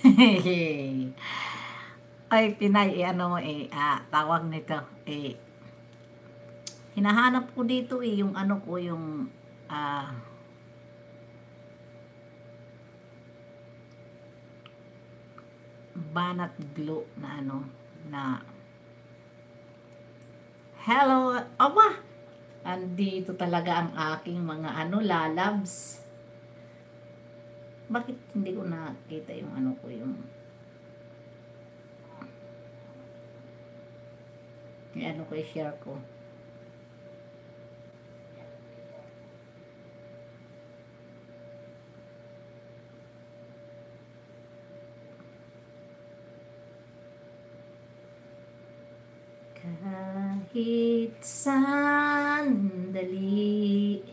Ay, Pinay, ano tawag nito, hinahanap ko dito yung ano ko, yung, ah, banat glue na ano, na, hello, aba, andito talaga ang aking mga ano, lalabs. Bakit hindi ko nakita yung ano ko, yung ano ko, i-share ko. Kahit sandali.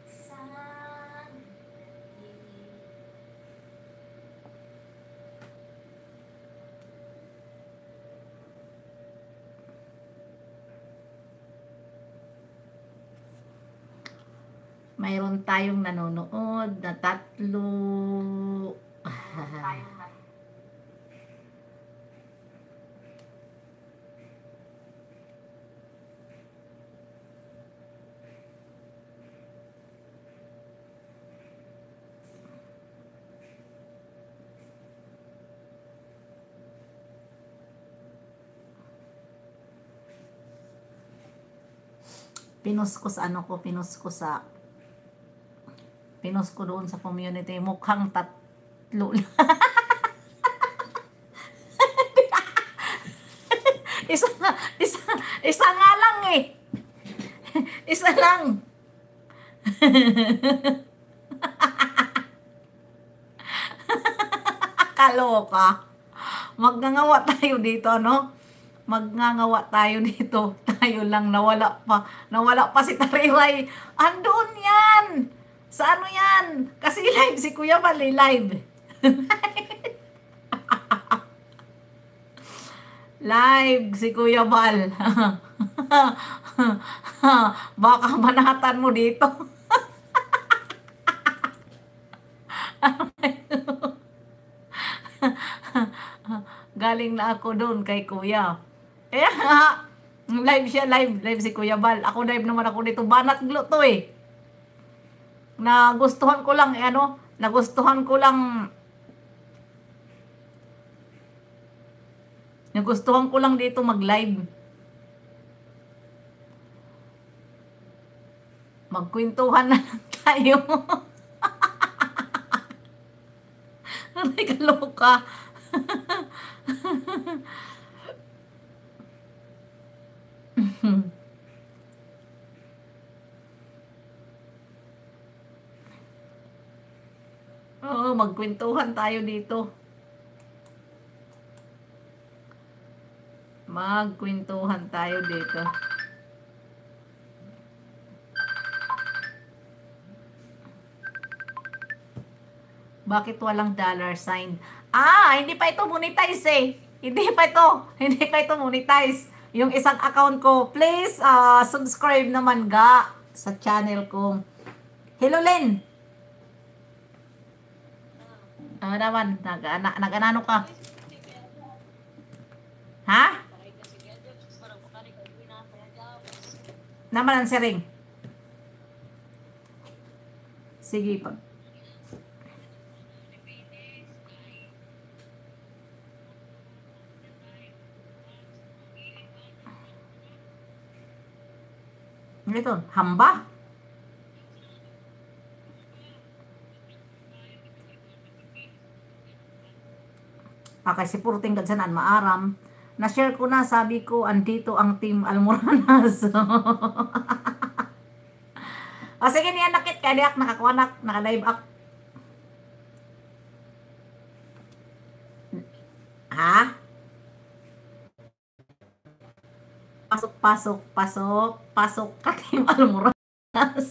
Mayroon tayong nanonood na tatlo. Pinost ko sa ano ko, pinost ko doon sa community, mukhang tatlo. isa, isa, isa nga lang eh. Isa lang. Kaloka. Magngangawa tayo dito, no? Magngangawa tayo dito. Tayo lang, nawala pa si Tariway. Andun yan. Sa ano yan? Kasi live si Kuya Mali, live. Live si Kuya Bal. Baka manatan mo dito. Galing na ako doon kay Kuya. Kaya nga, live siya, live si Kuya Bal. Ako live naman ako dito. Banat glo to eh. Nagustuhan ko lang, nagustuhan ko lang dito mag-live. Magkwentuhan na lang tayo. Ay, kaloka. Oo, magkwentuhan tayo dito. Magkwentuhan tayo dito. Bakit walang dollar sign? Hindi pa ito monetize eh. Hindi pa ito monetize. Yung isang account ko, please subscribe naman ga sa channel ko. Hello Len. Naman, nag-anano ka? Ha? Naman ang sering. Sige pa. Ito, hamba? Kasi purting kadsanan maaram. Na-share ko na, sabi ko, andito ang team Almoranas. Sige niya, nakit kadiak, nakakuanak, naka-live up. Ha? Pasok ka team Almoranas.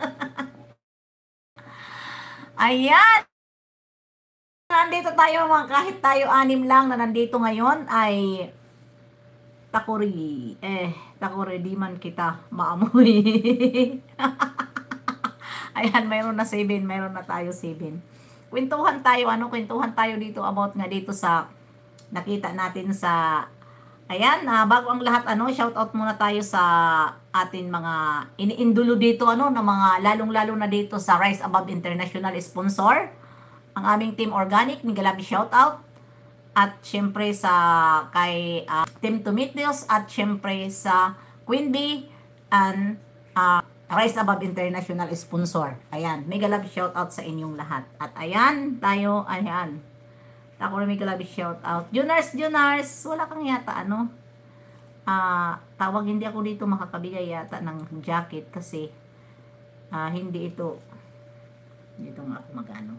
Ayan. Nandito tayo mga, kahit tayo anim lang na nandito ngayon ay takuri di man kita maamoy. Ayan, mayroon na 7, mayroon na tayo 7. kwentuhan tayo, kwentuhan tayo dito about nga dito sa nakita natin sa ayan, bago ang lahat, shout out muna tayo sa atin mga iniindulo dito, na mga lalong-lalo na dito sa Rise Above International sponsor. Ang aming Team Organic, mega love shout out. At syempre sa kay Team Tomatoes at syempre sa Queen Bee and Rise Above International sponsor. Ayan, mega love shout out sa inyong lahat. At ayan, tayo, ayan. Ako na mega love shout out. Junars, wala kang yata tawag, hindi ako dito makakabigay yata ng jacket kasi hindi ito dito nga ako magano.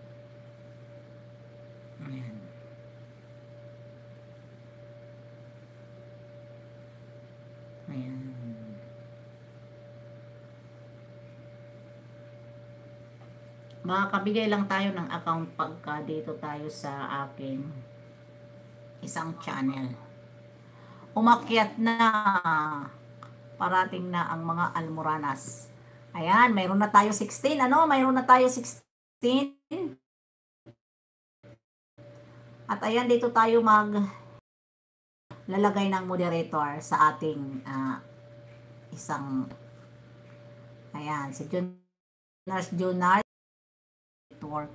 Ayan. Ayan. Makakabigay lang tayo ng account pagka dito tayo sa aking isang channel. Umakyat na, parating na ang mga almoranas. Ayan, mayroon na tayo 16, mayroon na tayo 16. At ayan, dito tayo lalagay ng moderator sa ating isang, ayan, si Jonas Network.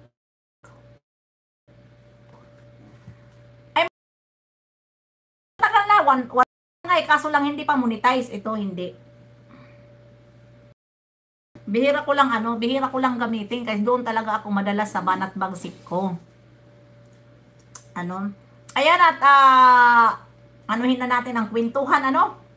Ay, tagal na, one kaso lang hindi pa monetize. Ito hindi. Bihira ko lang gamitin kasi doon talaga ako madalas sa banat bagsik ko. Ayan, at anuhin na natin ang kwentuhan,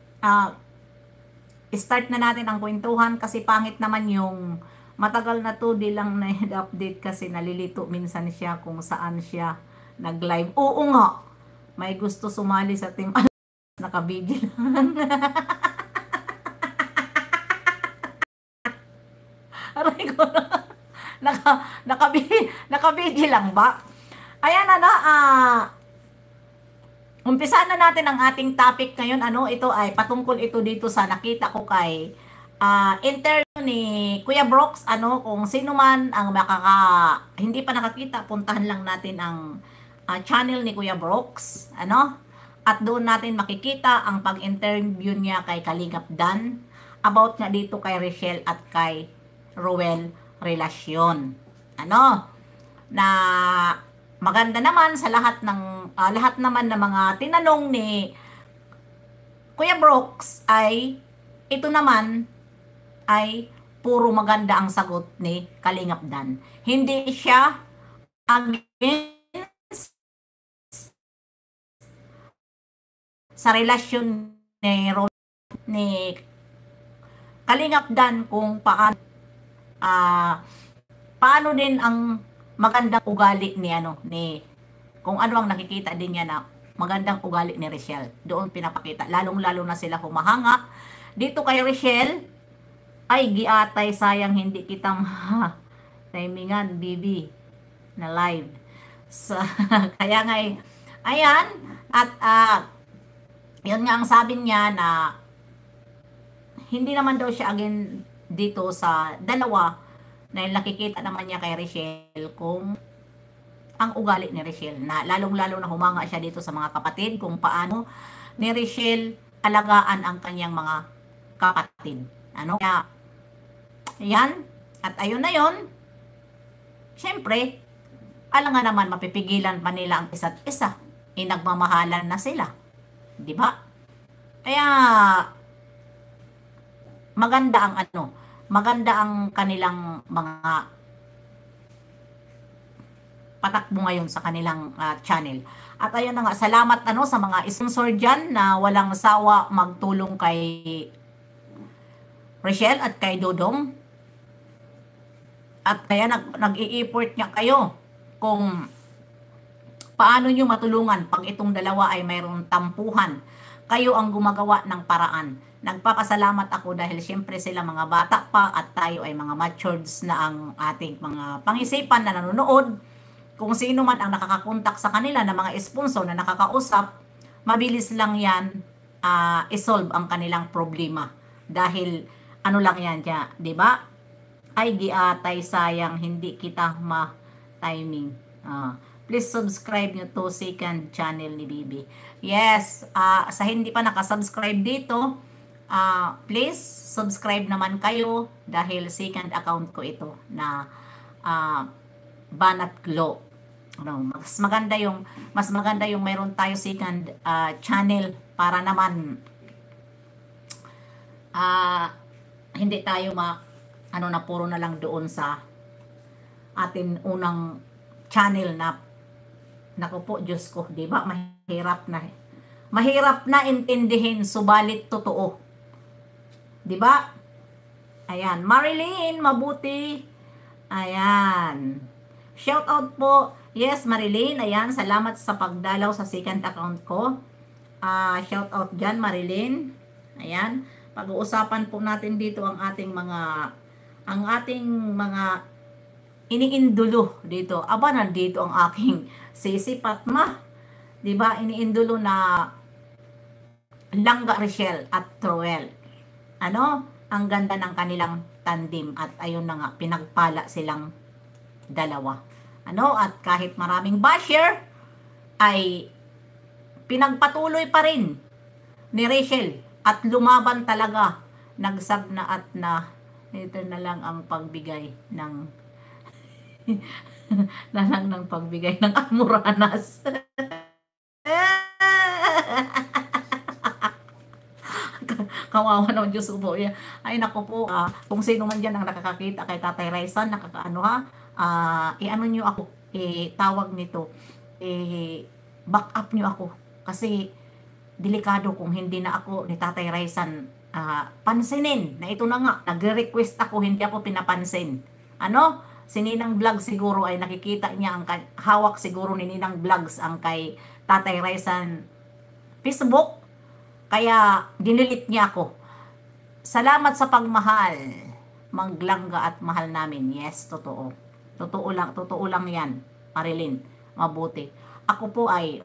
start na natin ang kwentuhan kasi pangit naman yung matagal na to, di lang na-update kasi nalilito minsan siya kung saan siya nag-live. Oo nga, may gusto sumali sa team. Nakabigil lang. Aray ko na. Nakabigil lang ba? Ayan, umpisa na natin ang ating topic ngayon. Ito ay patungkol ito dito sa nakita ko kay interview ni Kuya Brooks, kung sino man ang hindi pa nakakita, puntahan lang natin ang channel ni Kuya Brooks, at doon natin makikita ang pag-interview niya kay Kalingap Dan about nga dito kay Richelle at kay Ruel relasyon. Na maganda naman sa lahat naman ng mga tinanong ni Kuya Brooks ay ito naman ay puro maganda ang sagot ni Kalingap Dan. Hindi siya against sa relasyon ni Kalingap Dan kung paano din ang magandang ugali ni kung ano ang nakikita din niya na magandang ugali ni Richelle. Doon pinapakita, lalong-lalo na sila humahanga. Dito kay Richelle, ay giatay, sayang hindi kita timingan, bibi, na live. So, kaya nga ayan, at yun nga ang sabi niya na hindi naman daw siya again dito sa dalawa na nakikita naman niya kay Richelle kung ang ugali ni Richelle, na lalong-lalo na humanga siya dito sa mga kapatid kung paano ni Richelle alagaan ang kanyang mga kapatid. Kaya, yan, at ayun na yun, syempre, alam nga naman, mapipigilan pa nila ang isa't isa. Nagmamahalan na sila. Di ba? Kaya, maganda ang kanilang mga patakbo ngayon sa kanilang channel. At ayun na nga, salamat sa mga sponsor dyan na walang sawa magtulong kay Richelle at kay Dodong. At kaya nag-i-effort niya kayo kung paano nyo matulungan pag itong dalawa ay mayroong tampuhan. Kayo ang gumagawa ng paraan. Nagpapasalamat ako dahil siyempre sila mga bata pa at tayo ay mga matured na ang ating mga pangisipan na nanonood. Kung sino man ang nakakakontak sa kanila na mga sponsor na nakakausap, mabilis lang yan isolve ang kanilang problema. Dahil lang yan, di ba? Ay giatay, sayang hindi kita timing. Please subscribe nyo to second channel ni Bibi. Yes, sa hindi pa nakasubscribe dito, please subscribe naman kayo dahil second account ko ito na Banat Glow. Mas maganda yung mayroon tayo second channel para naman hindi tayo puro na lang doon sa atin unang channel na naku po, Diyos ko, di ba? Mahirap na intindihin, subalit totoo. Di ba? Ayan, Marilyn, mabuti. Ayan. Shout out po. Yes, Marilyn, ayan, salamat sa pagdalaw sa second account ko. Shout out dyan, Marilyn. Ayan, pag-uusapan po natin dito ang ating mga iniindulo dito. Aba, nandito ang aking Sisi Patma. Diba? Iniindulo na Langga Richelle at Troel. Ang ganda ng kanilang tandem at ayun na nga, pinagpala silang dalawa. At kahit maraming basher, ay pinagpatuloy pa rin ni Richelle at lumaban talaga. Nagsab na at na ito na lang ang pagbigay ng ng pagbigay ng almoranas. Kawawa naman, Diyos ko po. Ay naku po, kung sino man dyan ang nakakakita kay Tatay Raisan, i-ano nyo ako, tawag nito, back up nyo ako. Kasi delikado kung hindi na ako ni Tatay Raisan pansinin na ito na nga, nagre-request ako, hindi ako pinapansin. Si Ninang Vlog siguro ay nakikita niya hawak siguro ni Ninang Vlogs ang kay Tatay Raisan Facebook, kaya dinilit niya ako. Salamat sa pagmahal, Manglangga at mahal namin. Yes, totoo. Totoo lang yan, Marilyn. Mabuti. Ako po ay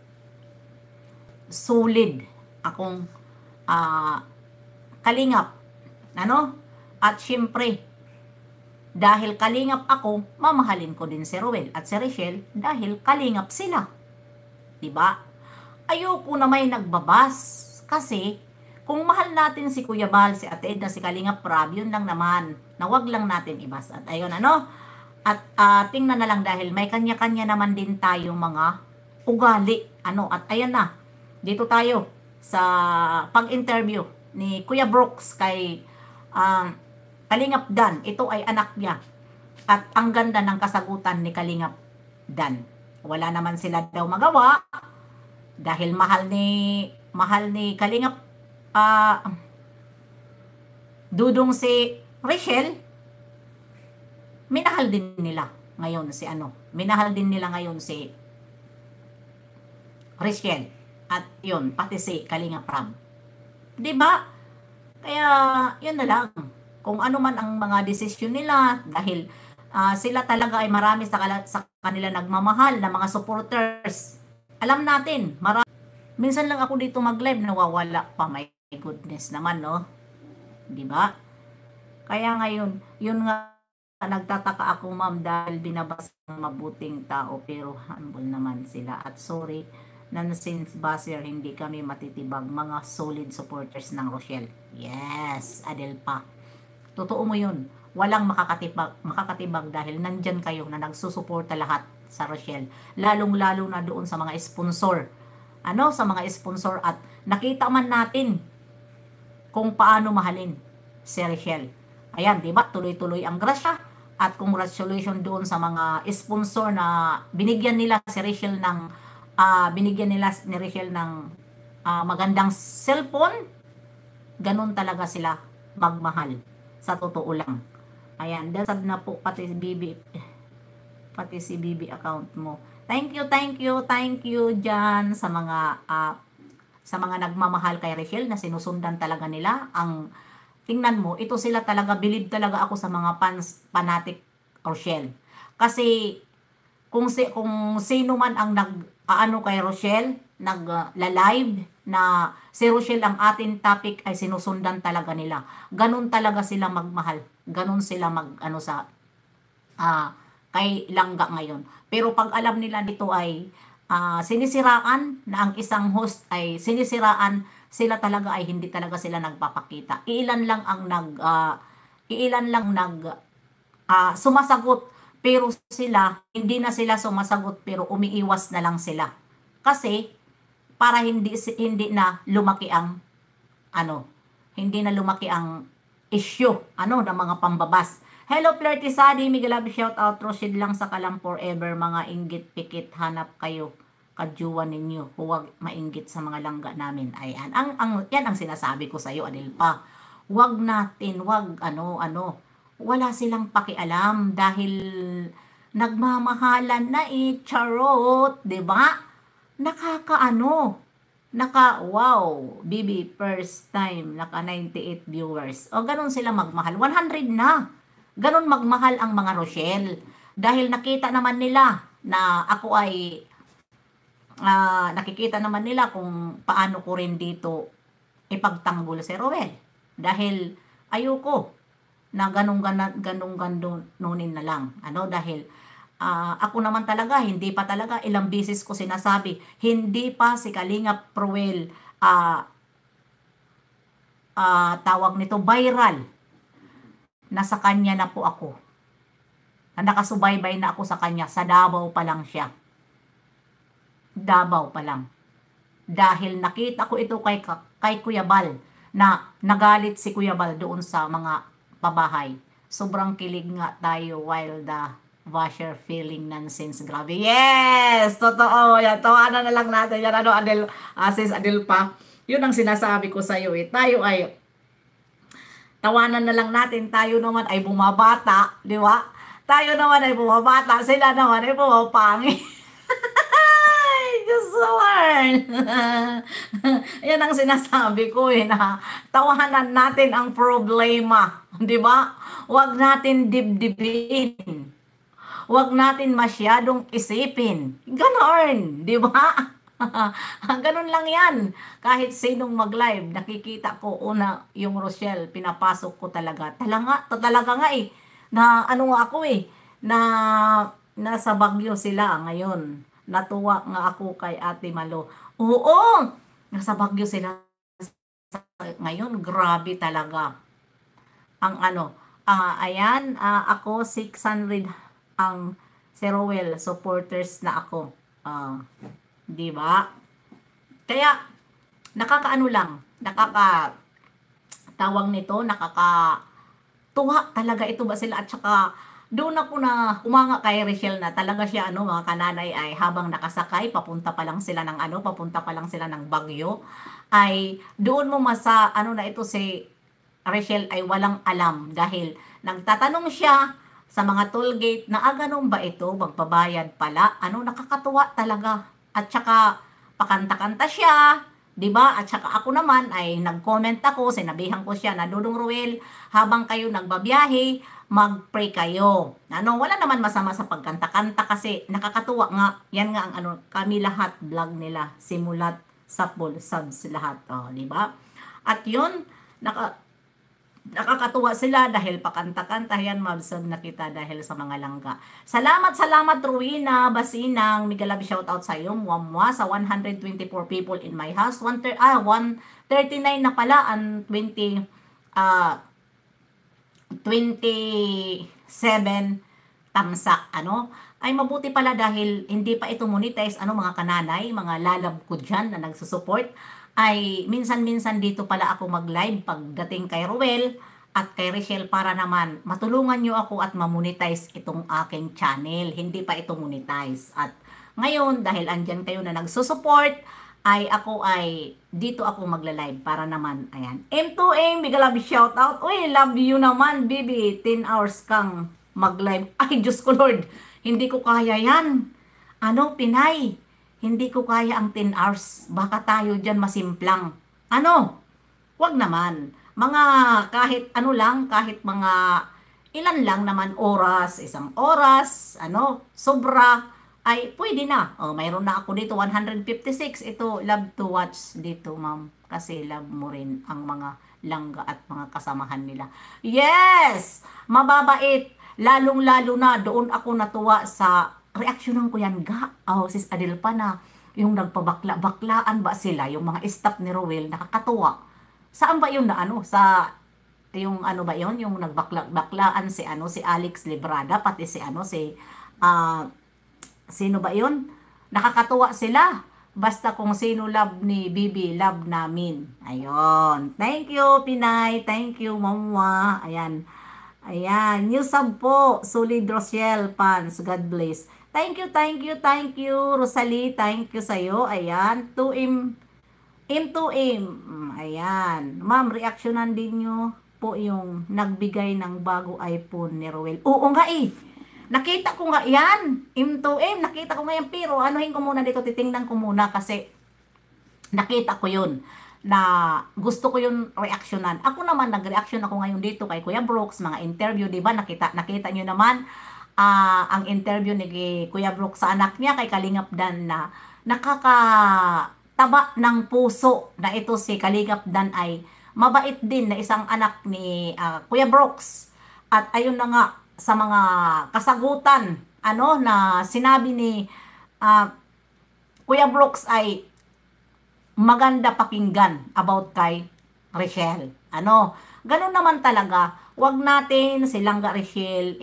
solid akong kalingap. At syempre, dahil kalingap ako, mamahalin ko din si Ruel at si Richelle dahil kalingap sila. Diba? Ayoko na may nagbabas. Kasi, kung mahal natin si Kuya Bal, si Ate Edna, si Kalingap Prab, yun lang naman. Na wag lang natin ibas. At ayun, At tingnan na lang dahil may kanya-kanya naman din tayong mga ugali. At ayan na. Dito tayo sa pag-interview ni Kuya Brooks kay Kalingap Dan. Ito ay anak niya. At ang ganda ng kasagutan ni Kalingap Dan. Wala naman sila daw magawa dahil mahal ni Kalingap Dudong si Richelle. Minahal din nila ngayon si Richelle. At yun, pati si Kalingap Prab. Diba? Kaya yun na lang. Kung ano man ang mga desisyon nila, dahil sila talaga ay marami sa kanila nagmamahal na mga supporters. Alam natin, minsan lang ako dito mag-live, nawawala pa. My goodness naman, no? Diba? Kaya ngayon, yun nga, nagtataka ako, ma'am, dahil binabasa ng mabuting tao, pero humble naman sila. At sorry, since Basir, hindi kami matitibag, mga solid supporters ng Rochelle. Yes, Adelpa. Totoo mo yun. Walang makakatibag dahil nandyan kayo na nagsusuporta lahat sa Rochelle. Lalong-lalo na doon sa mga sponsor. Sa mga sponsor at nakita man natin kung paano mahalin si Rochelle. Ayan, di ba? Tuloy-tuloy ang grasya at congratulations doon sa mga sponsor na binigyan nila si Rochelle ni Rochelle ng magandang cellphone. Ganon talaga sila magmahal. Sa totoo lang. Ayan, dasad na po pati si Bibi account mo. Thank you dyan sa mga nagmamahal kay Richelle na sinusundan talaga nila. Tingnan mo, ito sila talaga, believe talaga ako sa mga fanatic Rochelle. Kasi kung sino man ang kay Rochelle, nagla-live na si Rochelle ang ating topic ay sinusundan talaga nila. Ganun talaga sila magmahal. Ganun sila kay Langga ngayon. Pero pag alam nila dito ay sinisiraan na ang isang host ay sinisiraan, sila talaga ay hindi talaga sila nagpapakita. Iilan lang nag sumasagot, pero sila hindi na sila sumasagot, pero umiiwas na lang sila. Kasi para hindi na lumaki ang ano, hindi na lumaki ang issue ng mga pambabas. Hello Flirty Sadi, Miguel Love shout out, Rosid lang sa kalam forever, mga inggit pikit hanap kayo kajuwa ninyo, huwag mainggit sa mga langga namin. Ayan, yan ang sinasabi ko sa iyo, Adelpa. Huwag natin, wala silang pakialam dahil nagmamahalan na charot, 'di ba? Wow, Bibi, first time, naka 98 viewers. O, ganun sila magmahal. 100 na. Ganun magmahal ang mga Rochelle. Dahil nakita naman nila na ako ay, nakikita naman nila kung paano ko rin dito ipagtanggol si Roel. Dahil ayoko na ganunin na lang. Dahil ako naman talaga, hindi pa talaga, ilang beses ko sinasabi, hindi pa si Kalingap Roel, tawag nito, viral, nasa kanya na po ako. Nakasubaybay na ako sa kanya, sa Davao pa lang siya. Davao pa lang. Dahil nakita ko ito kay Kuya Bal, na nagalit si Kuya Bal doon sa mga pabahay. Sobrang kilig nga tayo while the washer feeling nonsense. Grabe. Yes! Totoo. Yan. Tawanan na lang natin. Yan, sis Adel pa. Yun ang sinasabi ko sa iyo. Tayo ay tawanan na lang natin. Tayo naman ay bumabata. Di ba? Tayo naman ay bumabata. Sila naman ay bumapangi. Diyos Lord. Yan ang sinasabi ko na tawanan natin ang problema. Di ba? Huwag natin dibdibin. Huwag natin masyadong isipin. Ganon, di ba? Ganon lang yan. Kahit sinong mag-live, nakikita ko una yung Rochelle, pinapasok ko talaga. Talaga nga na ako na nasa Baguio sila ngayon. Natuwa nga ako kay Ate Malo. Oo, nasa Baguio sila ngayon. Grabe talaga. Ang ayan, ako 600 ang si Roel supporters na ako. Di ba? Kaya nakakaano lang, tawag nito, nakakatuwa talaga ito ba sila, at saka doon ako na humanga kay Rachel na talaga siya mga kananay ay habang nakasakay papunta pa lang sila ng Baguio, ay doon mo na ito si Rachel ay walang alam dahil nagtatanong siya sa mga toll gate na ganun ba ito, magbabayad pala. Nakakatuwa talaga. At saka pakanta-kanta siya, 'di ba? At saka ako naman ay nag-comment ako, sinabihan ko siya na, Dudong Roel, habang kayo nagbabiyahe, mag-pray kayo. Wala naman masama sa pagkanta-kanta kasi nakakatuwa nga. Yan nga ang kami lahat vlog nila, simulat sa full subs lahat, 'di ba? At 'yun, nakakatuwa sila dahil pakanta-kanta yan, mabsag na kita dahil sa mga langga. Salamat Rowena Basinang, Miguel Love shoutout sa iyo, muamwa sa 124 people in my house. 139 na pala ang 27 tamsak. Ay mabuti pala dahil hindi pa ito monetize, mga kananay, mga lalab ko dyan na nagsusupport. Ay minsan-minsan dito pala ako mag-live pagdating kay Roel at kay Rachel para naman matulungan nyo ako at ma-monetize itong aking channel. Hindi pa ito monetize. At ngayon, dahil andyan kayo na nagsusupport, ay dito ako magla-live para naman, ayan. M2M, big love shout out. Uy, love you naman, baby. 10 hours kang mag-live. Ay, Diyos ko Lord, hindi ko kaya yan. Pinay? Hindi ko kaya ang 10 hours. Baka tayo dyan masimplang. Wag naman. Kahit kahit mga ilan lang naman oras, isang oras, sobra, ay pwede na. Mayroon na ako dito, 156. Ito, love to watch dito, ma'am. Kasi love mo rin ang mga langga at mga kasamahan nila. Yes! Mababait. lalong-lalo na doon ako natuwa sa reaksyonan ko yan ga. Oh, sis Adel pa na yung nagpabakla-baklaan ba sila, yung mga staff ni Rowell, nakakatuwa. Saan ba yun na ano? Sa yung ano ba yun? Yung nagbakla-baklaan si ano, si Alex Librada, pati si ano, si ah, sino ba yun? Nakakatuwa sila. Basta kung sino love ni Bibi, love namin. Ayun. Thank you, Pinay. Thank you, Mama. Ayan. Ayan. New sub po. Solid Rochelle Pans. God bless. Thank you, thank you, thank you. Rosalie, thank you sa'yo. Ayan. 2M. M to M. Ayan. Ma'am, reaksyonan din nyo po yung nagbigay ng bago iPhone ni Rowell. Oo nga eh. Nakita ko nga yan. M2M, nakita ko nga yan. Pero anuhin ko muna dito, titingnan ko muna kasi nakita ko yun na gusto ko yung reaksyonan. Ako naman, nag-reaction ako ngayon dito kay Kuya Brooks, mga interview, di ba? Nakita nyo naman ang interview ni Kuya Brooks sa anak niya kay Kalingap Dan na nakakataba ng puso na ito si Kalingap Dan ay mabait din na isang anak ni Kuya Brooks. At ayun na nga, sa mga kasagutan ano na sinabi ni ah, Kuya Brooks ay maganda pakinggan about kay Rachel. Ano, ganun naman talaga. Wag natin silang Rachel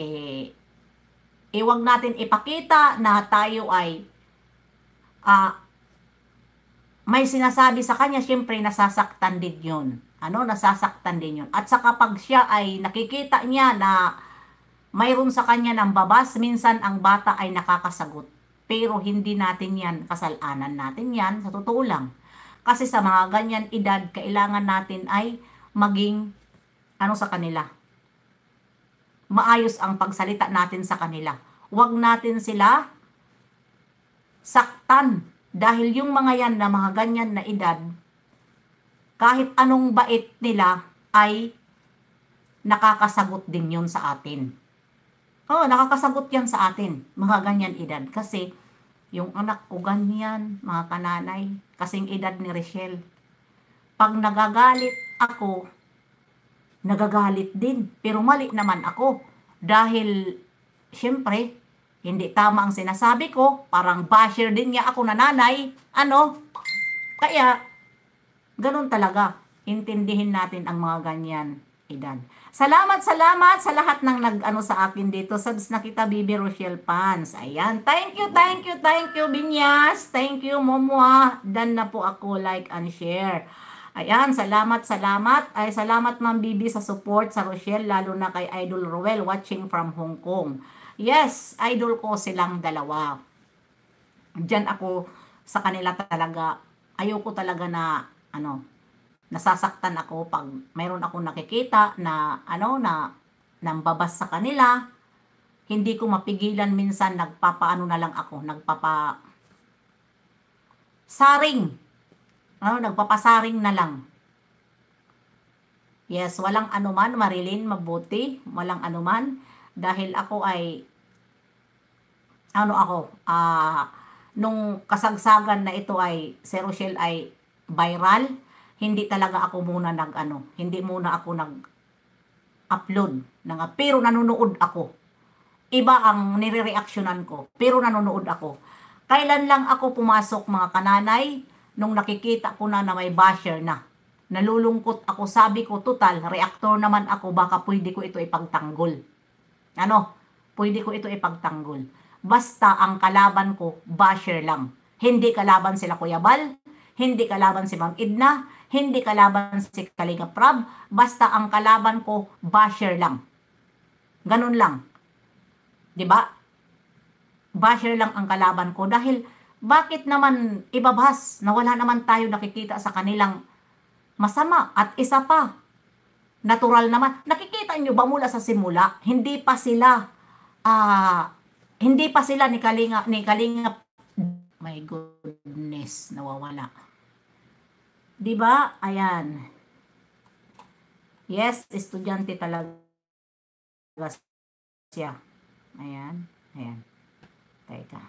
wag natin ipakita na tayo ay ah, may sinasabi sa kanya, syempre nasasaktan din yun. Ano, nasasaktan din yun. At sa kapag siya ay nakikita niya na mayroon sa kanya ng babas, minsan ang bata ay nakakasagot. Pero hindi natin yan, kasalanan natin yan, sa totoo lang. Kasi sa mga ganyan edad, kailangan natin ay maging, ano sa kanila, maayos ang pagsalita natin sa kanila. Huwag natin sila saktan. Dahil yung mga yan na mga ganyan na edad, kahit anong bait nila ay nakakasagot din yun sa atin. Oh, nakakasagot yan sa atin, mga ganyan edad. Kasi, yung anak ko ganyan, mga kananay, kasing edad ni Rachel. Pag nagagalit ako, nagagalit din. Pero mali naman ako. Dahil, syempre, hindi tama ang sinasabi ko. Parang basher din niya ako na nanay. Ano? Kaya, ganun talaga. Intindihin natin ang mga ganyan edad. Salamat sa lahat ng nag-ano sa akin dito. Subs na kita, Bibi Rochelle Pans. Ayan. Thank you, Binyas. Thank you, Momwa. Dan na po ako, like and share. Ayan, salamat. Ay, salamat, Ma'am Bibi, sa support sa Rochelle, lalo na kay Idol Rowell, watching from Hong Kong. Yes, idol ko silang dalawa. Diyan ako sa kanila talaga. Ayoko talaga na, ano, nasasaktan ako pag mayroon akong nakikita na ano na nambabas sa kanila. Hindi ko mapigilan, minsan nagpapaano na lang ako, saring. Ano, nagpapasaring na lang. Yes, walang anuman, Marilyn, mabuti, walang anuman dahil ako ay nung kasagsagan na ito ay si Rochelle ay viral. Hindi talaga ako muna hindi muna ako nag-upload. Pero nanonood ako. Iba ang nire-reactionan ko, pero nanonood ako. Kailan lang ako pumasok, mga kananay, nung nakikita ko na may basher na. Nalulungkot ako, sabi ko, total, reactor naman ako, baka pwede ko ito ipagtanggol. Ano? Pwede ko ito ipagtanggol. Basta ang kalaban ko, basher lang. Hindi kalaban sila Kuya Bal, hindi kalaban si Ma'am Edna, hindi kalaban si Kalinga Prab, basta ang kalaban ko, basher lang. Ganun lang. 'Di ba? Basher lang ang kalaban ko dahil bakit naman ibabas na wala naman tayo nakikita sa kanilang masama? At isa pa, natural naman. Nakikita nyo ba mula sa simula, hindi pa sila ni Kalinga, my goodness, nawawala. 'Di ba? Ayan. Yes, estudyante talaga siya. Ayan. Teka.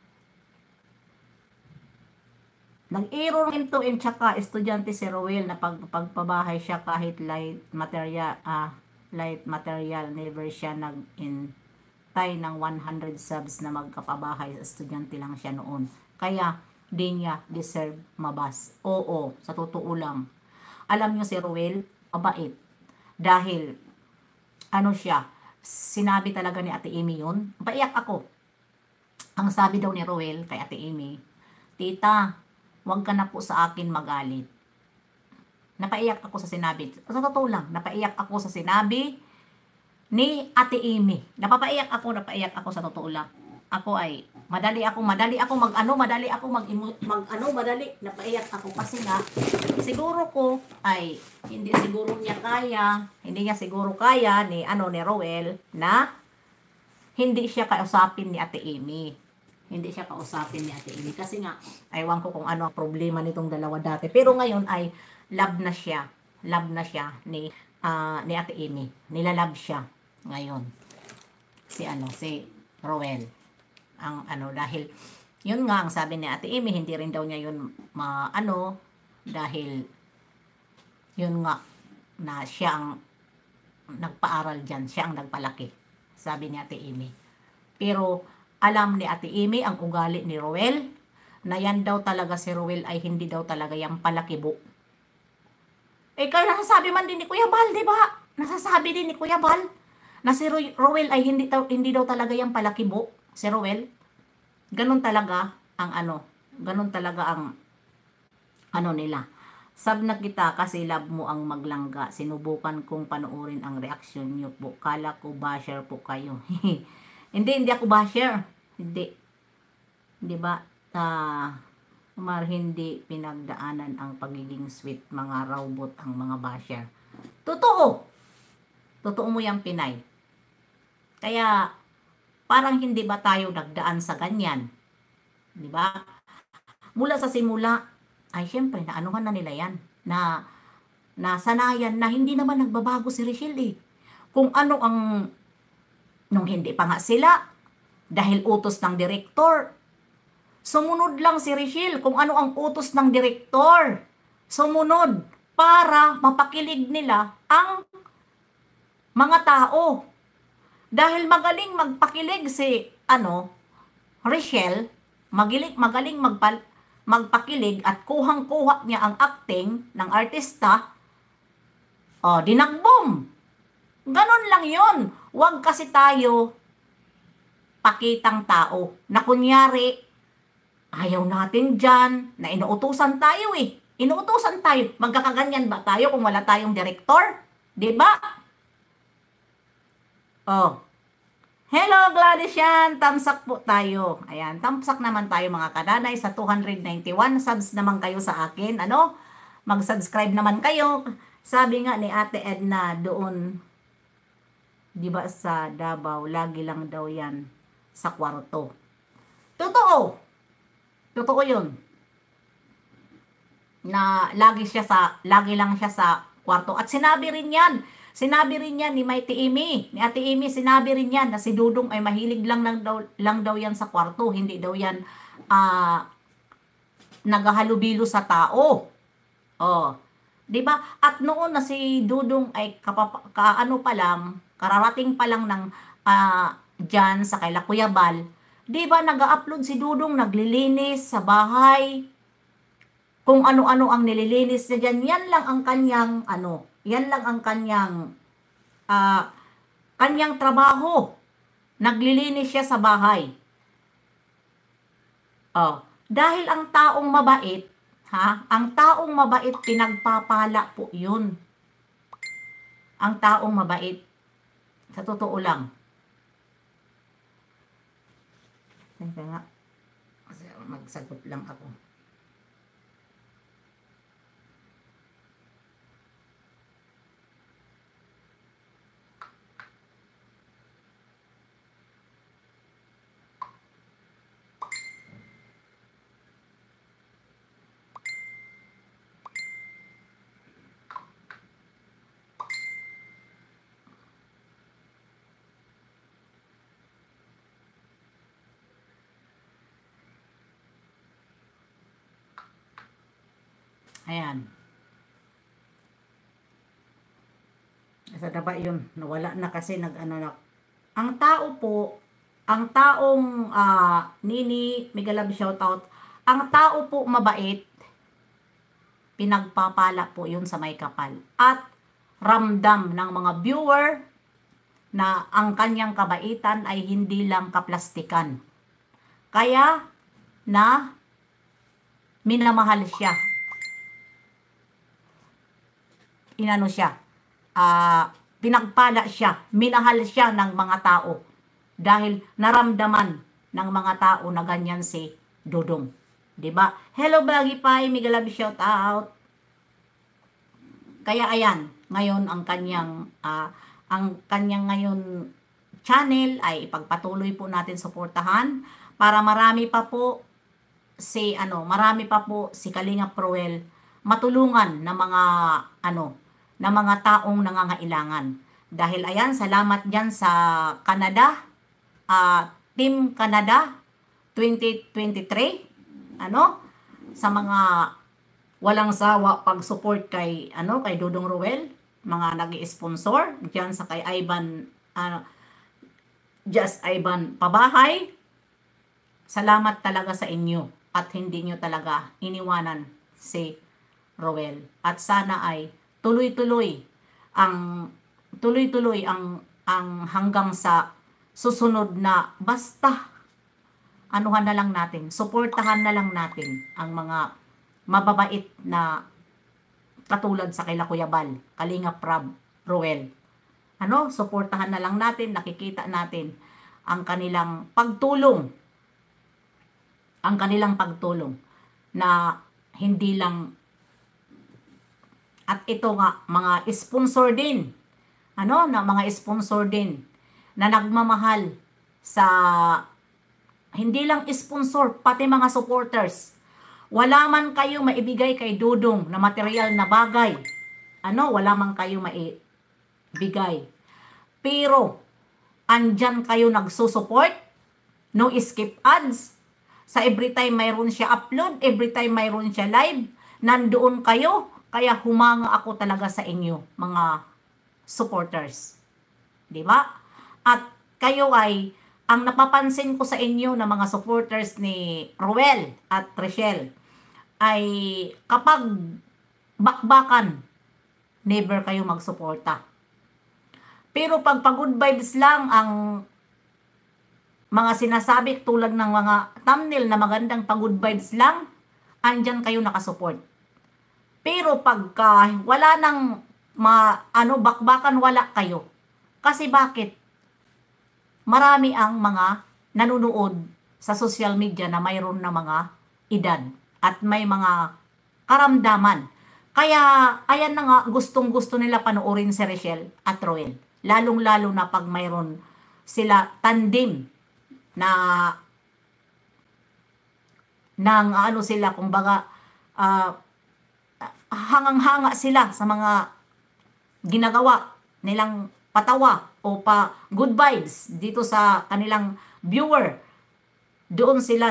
Nag-error M2M tsaka estudyante si Rowell na pagpabahay siya kahit light material. light material, never siya nag-intay ng 100 subs na magkapabahay. Estudyante lang siya noon. Kaya, di niya deserve mabas. Oo, sa totoo lang. Alam niyo si Ruel, mabait. Dahil, ano siya, sinabi talaga ni Ate Amy yun. Paiyak ako. Ang sabi daw ni Ruel kay Ate Amy, Tita, huwag ka na po sa akin magalit. Napaiyak ako sa sinabi. Sa totoo lang, napaiyak ako sa sinabi ni Ate Amy. Napaiyak ako sa totoo lang. Ako ay madali ako napaiyak ako kasi nga siguro ko ay hindi niya siguro kaya ni Roel na hindi siya kausapin ni Ate Amy. Hindi siya kausapin ni Ate Amy kasi nga aywan ko kung ano ang problema nitong dalawa dati. Pero ngayon ay love na siya. Love na siya ni Ate Amy. Nilalove siya ngayon. Si Roel. Dahil yun nga ang sabi ni Ate Amy, hindi rin daw niya yun dahil yun nga na siya ang nagpaaral diyan, siya ang nagpalaki. Sabi ni Ate Amy. Pero alam ni Ate Amy ang ugali ni Roel na yan daw talaga si Roel ay hindi daw talaga yung palakibo. Kaya nasasabi man din ni Kuya Bal, di ba? Nasasabi din ni Kuya Bal na si Roel ay hindi daw talaga yung palakibo. Si Roel, ganun talaga ang ganun talaga ang nila. Sab na kita kasi love mo ang maglangga. Sinubukan kong panoorin ang reaksyon niyo po. Kala ko basher po kayo. Hindi ako basher. Hindi. Di ba? Hindi pinagdaanan ang pagiging sweet, mga robot ang mga basher. Totoo. Totoo mo yung Pinay. Kaya, parang hindi ba tayo nagdaan sa ganyan? Di ba? Mula sa simula, ay syempre, naanuhan na nila yan. Na sanayan na hindi naman nagbabago si Richelle eh. Kung ano ang, nung hindi pa nga sila, dahil utos ng direktor, sumunod lang si Richelle kung ano ang utos ng direktor. Sumunod para mapakilig nila ang mga tao. Dahil magaling magpakilig si Richelle, magaling magpakilig at kuhang-kuha niya ang acting ng artista, dinagbom. Ganon lang yun. Huwag kasi tayo pakitang tao na kunyari, ayaw natin dyan, na inuutusan tayo eh. Inuutusan tayo. Magkakaganyan ba tayo kung wala tayong direktor? Diba? Hello Gladys yan, tamsak po tayo. Ayan, tamsak naman tayo mga kananay sa 291 subs naman kayo sa akin. Mag-subscribe naman kayo. Sabi nga ni Ate Edna doon, di ba sa Davao, lagi lang daw yan sa kwarto. Totoo. Totoo yun. Na lagi lang siya sa kwarto. At sinabi rin yan ni Ate Amy, sinabi rin yan na si Dudong ay mahilig lang daw yan sa kwarto, hindi daw yan naghahalubilo sa tao. 'Di ba? At noon na si Dudong ay kararating pa lang ng diyan sa kay Kuya Bal, 'di ba nag-upload si Dudong, naglilinis sa bahay. Kung ano-ano ang nililinis niya diyan, yan lang ang kanyang trabaho. Naglilinis siya sa bahay. Dahil ang taong mabait, ang taong mabait, pinagpapala po yun. Ang taong mabait. Sa totoo lang. Teka nga. Magsagot lang ako. Ayan. Sa daba yun, nawala na kasi nag-ano na. Ang tao po, ang taong Nini, mega love shoutout, ang tao po mabait, pinagpapala po yun sa may kapal. At ramdam ng mga viewer na ang kanyang kabaitan ay hindi lang kaplastikan. Kaya na minamahal siya. Inano siya. Pinagpala siya. Minahal siya ng mga tao. Dahil naramdaman ng mga tao na ganyan si Dudong. 'Di ba? Hello Baggy Pie, mega love shout out. Kaya ayan, ngayon ang kanyang ngayon channel ay ipagpatuloy po natin suportahan para marami pa po si Kalingap Roel matulungan ng mga ng mga taong nangangailangan. Dahil ayan, salamat diyan sa Canada, Team Canada 2023, sa mga walang sawa pag-support kay Dudong Roel, mga nag-i-sponsor diyan sa kay Ivan Just Ivan Pabahay. Salamat talaga sa inyo at hindi nyo talaga iniwanan si Roel. At sana ay tuloy-tuloy ang hanggang sa susunod na basta anuhan na lang natin, suportahan na lang natin ang mga mababait na katulad sa kay Kuya Bal, Kalingap Rab, Roel. Suportahan na lang natin, nakikita natin ang kanilang pagtulong na hindi lang, at ito nga mga sponsor din na nagmamahal sa hindi lang sponsor, pati mga supporters. Wala man kayo maibigay kay Dudong na material na bagay, wala man kayo maibigay, pero andyan kayo nagsusupport, no skip ads. Sa every time mayroon siya upload, every time mayroon siya live, nandoon kayo. Kaya humanga ako talaga sa inyo, mga supporters. Di ba? At kayo ang napapansin ko sa inyo na mga supporters ni Roel at Trishelle ay kapag bakbakan, never kayo magsuporta. Pero pag good vibes lang ang mga sinasabi tulad ng mga thumbnail na magandang good vibes lang, andyan kayo nakasupport. Pero pagka wala nang bakbakan, wala kayo. Kasi bakit? Marami ang mga nanonood sa social media na mayroon na mga edad at may mga karamdaman. Kaya ayan na nga, gustong-gusto nila panoorin si Rachel at Roel. Lalong-lalo na pag mayroon sila tandem na sila, kumbaga hangang-hanga sila sa mga ginagawa nilang patawa o good vibes dito sa kanilang viewer. Doon sila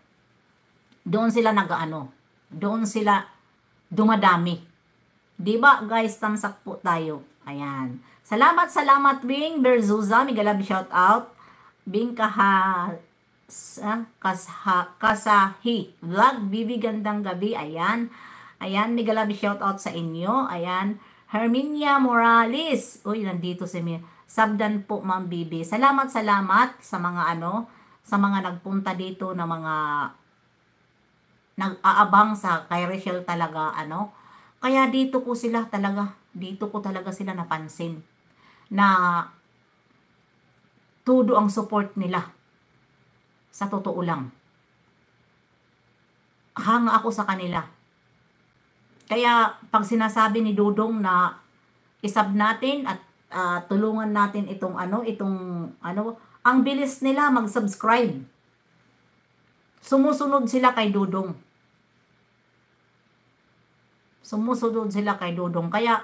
dumadami. 'Di ba guys, thumbs up po tayo. Ayan. Salamat Wing Berzuza, mega love shout out. Bing Kasahi vlog, Bibi gandang gabi. Ayan, mega love shout out sa inyo. Ayan, Herminia Morales. Uy, nandito si Sabdan po, Ma'am Bibi. Salamat sa mga sa mga nagpunta dito na mga nag-aabang sa kay Rachel talaga, Kaya dito ko talaga sila napansin na todo ang support nila. Sa totoo lang, hanga ako sa kanila. Kaya pag sinasabi ni Dudong na isab natin at tulungan natin ang bilis nila mag-subscribe. Sumusunod sila kay Dudong. Kaya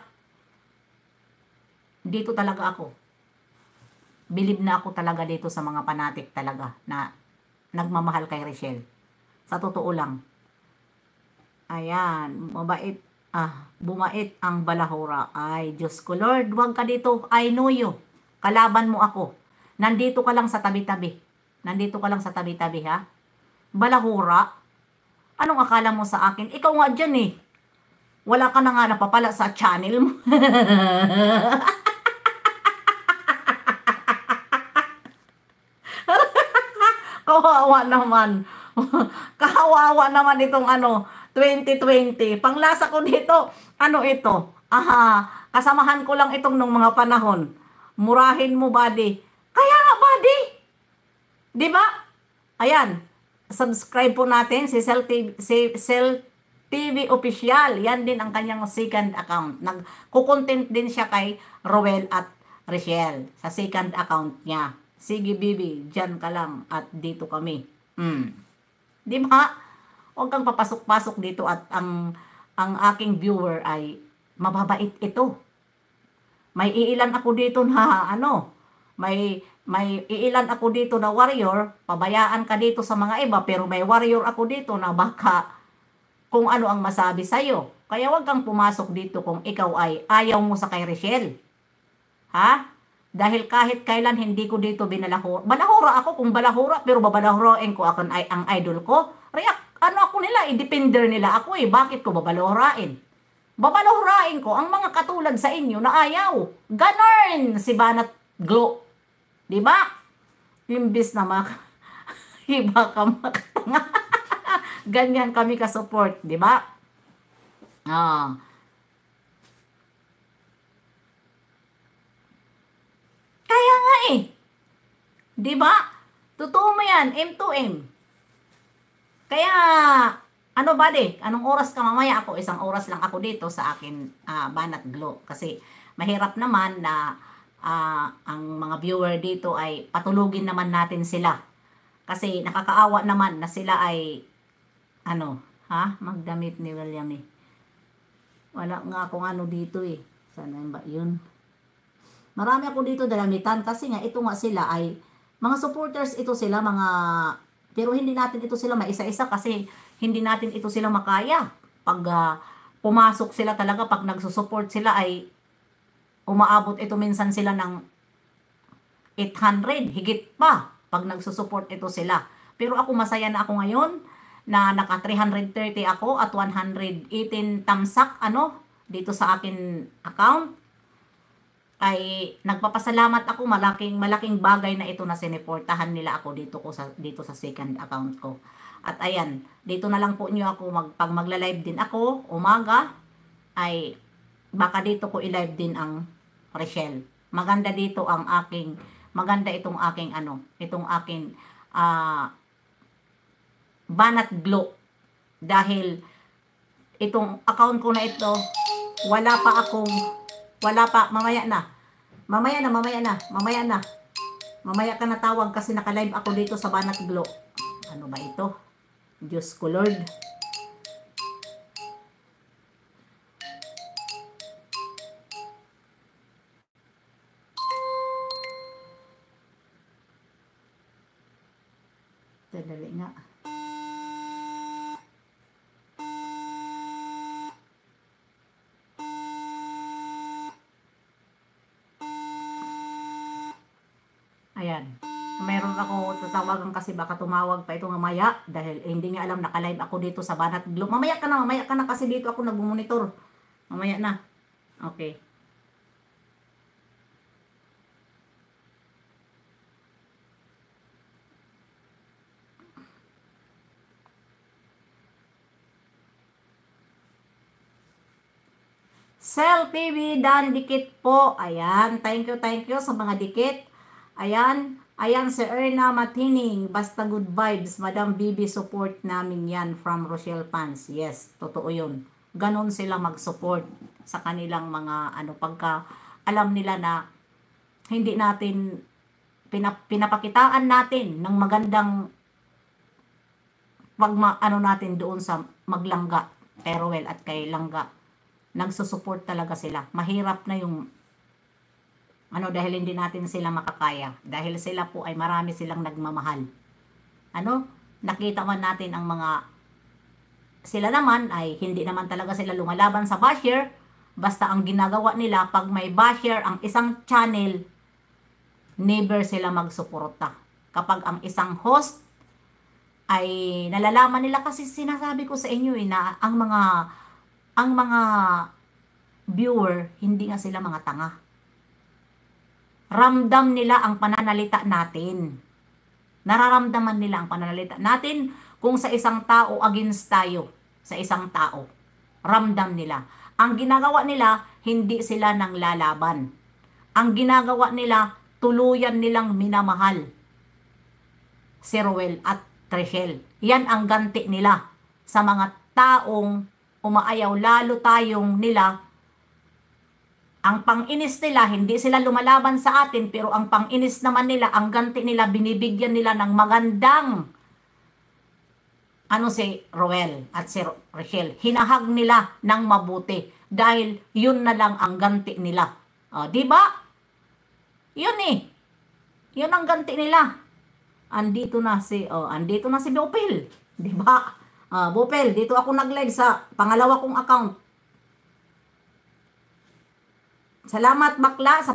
dito talaga ako. Believe na ako talaga dito sa mga fanatic talaga na nagmamahal kay Rachel. Sa totoo lang. Ayan, mabait. Bumait ang balahura. Ay, Diyos ko Lord, huwag ka dito. I know you. Kalaban mo ako. Nandito ka lang sa tabi-tabi. Nandito ka lang sa tabi-tabi, ha? Balahura? Anong akala mo sa akin? Ikaw nga dyan eh. Wala ka na nga napapala sa channel mo. Kawawa naman. Kawawa naman itong 2020. Panglasa ko dito, ano ito? Kasamahan ko lang itong nung mga panahon. Murahin mo, buddy. Kaya nga, buddy. Di ba? Ayan. Subscribe po natin si Cell TV Official. Yan din ang kanyang second account. Nagko-content din siya kay Roel at Richelle sa second account niya. Sige, Bibi, dyan ka lang at dito kami. Di ba? Huwag kang papasok-pasok dito at ang aking viewer ay mababait ito. May iilan ako dito na may iilan ako dito na warrior, pabayaan ka dito sa mga iba, pero may warrior ako dito na baka kung ano ang masabi sa'yo. Kaya wag kang pumasok dito kung ikaw ay ayaw mo sa kay Richelle. Ha? Dahil kahit kailan hindi ko dito binalahura. Balahura ako kung balahura, pero babalahurain ko ako ang idol ko. Ako nila, i-defender nila ako eh. Bakit ko babalahurain? Babalahurain ko ang mga katulad sa inyo na ayaw. Ganon si Banat Glo. Diba? Imbis na iba ka makatanga. Ganyan kami ka-support. Diba? Kaya nga eh. Diba? Totoo mo yan. M to M. Kaya, buddy? Anong oras ka mamaya? Ako, 1 oras lang ako dito sa akin Banat Glo. Kasi mahirap naman na ang mga viewer dito ay patulugin naman natin sila. Kasi nakakaawa naman na sila ay magdamit ni William eh. Wala nga akong dito eh. Sana ba yun? Marami ako dito dalamitan kasi nga ito nga sila ay mga supporters ito sila pero hindi natin ito sila maisa-isa kasi hindi natin ito sila makaya. Pag pumasok sila talaga, pag nagsusupport sila ay umaabot ito minsan sila ng 800, higit pa pag nagsusupport ito sila. Pero ako masaya na ako ngayon na naka 330 ako at 118 tamsak dito sa akin account. Ay nagpapasalamat ako, malaking bagay na ito na sineportahan nila ako dito sa second account ko. At ayan, dito na lang po niyo ako pag magla-live din ako umaga ay baka dito ko i-live din ang Richelle. Maganda itong aking Banat Glo dahil itong account ko na ito mamaya ka natawag kasi naka-live ako dito sa Banat Glo. Ano ba ito? Diyos ko Lord. Dali nga. Ayan. Meron ako tatawagan kasi baka tumawag pa ito mamaya dahil hindi niya alam naka-live ako dito sa Banat Glo. Mamaya ka na kasi dito ako nagmumonitor. Mamaya na. Okay. Cell TV Dan dikit po. Ayan. Thank you sa mga dikit. Ayan si Erna Matining, basta good vibes, Madam Bibi, support namin yan from Rochelle Fans. Yes, totoo yun. Ganon sila mag-support sa kanilang mga pagka alam nila na hindi natin pinapakitaan natin ng magandang natin doon sa maglangga kay Roel at kay Langga. Nagsusupport talaga sila. Mahirap na yung dahil hindi natin sila makakaya. Dahil sila po ay marami silang nagmamahal. Nakita man natin ang mga sila naman ay hindi naman talaga sila lumalaban sa basher. Basta ang ginagawa nila, pag may basher ang isang channel, never sila magsuporta. Kapag ang isang host ay nalalaman nila, kasi sinasabi ko sa inyo na ang mga viewer, hindi nga sila mga tanga. Ramdam nila ang pananalita natin. Nararamdaman nila ang pananalita natin kung sa isang tao against tayo. Sa isang tao. Ramdam nila. Ang ginagawa nila, hindi sila nang lalaban. Ang ginagawa nila, tuluyan nilang minamahal si Ruel at Trishelle. Yan ang ganti nila sa mga taong umaayaw, lalo tayong nila. Ang pang-inis nila, hindi sila lumalaban sa atin, pero ang pang-inis naman nila, ang ganti nila, binibigyan nila ng magandang si Ruel at si Rachel. Hinahag nila ng mabuti dahil yun na lang ang ganti nila. Di ba? Yun eh. Yun ang ganti nila. Andito na si Bopel. Di ba? Bopel, dito ako nag-live sa pangalawa kong account. Salamat bakla sa